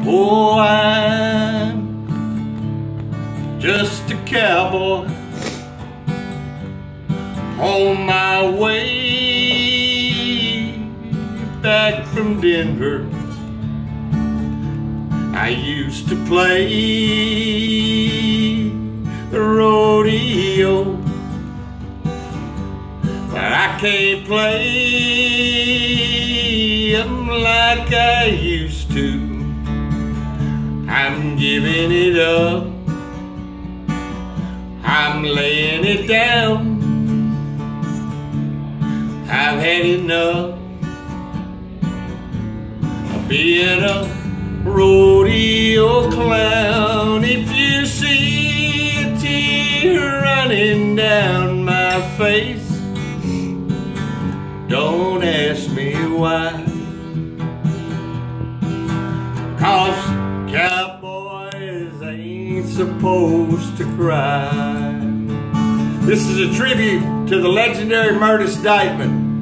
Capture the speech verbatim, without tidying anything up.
Oh, I'm just a cowboy on my way back from Denver. I used to play the rodeo, but I can't play them like I used to. I'm giving it up, I'm laying it down. I've had enough of being a rodeo clown. If you see a tear running down my face, don't ask me why. 'Cause cowboys ain't supposed to cry. This is a tribute to the legendary Myrtice Dightman.